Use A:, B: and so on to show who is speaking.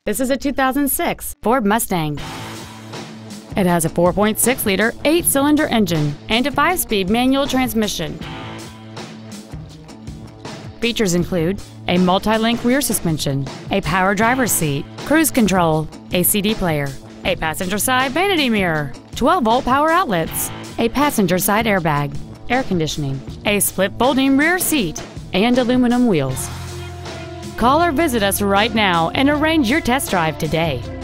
A: This is a 2006 Ford Mustang. It has a 4.6-liter 8-cylinder engine and a 5-speed manual transmission. Features include a multi-link rear suspension, a power driver's seat, cruise control, a CD player, a passenger side vanity mirror, 12-volt power outlets, a passenger side airbag, air conditioning, a split folding rear seat, and aluminum wheels. Call or visit us right now and arrange your test drive today.